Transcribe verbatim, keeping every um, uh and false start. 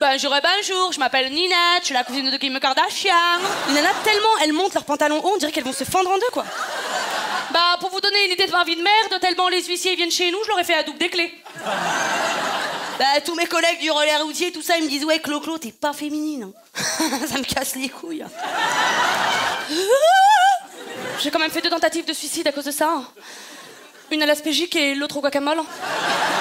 Bonjour et bonjour, je m'appelle Ninette, je suis la cousine de Kim Kardashian. Il y en a tellement, elles montent leurs pantalons hauts, on dirait qu'elles vont se fendre en deux, quoi. Bah, pour vous donner une idée de ma vie de merde, tellement les huissiers viennent chez nous, je leur ai fait à double des clés. Bah, tous mes collègues du relais routier, tout ça, ils me disent, ouais, Clo-Clo, t'es pas féminine. Ça me casse les couilles. J'ai quand même fait deux tentatives de suicide à cause de ça. Une à l'aspégique et l'autre au guacamole.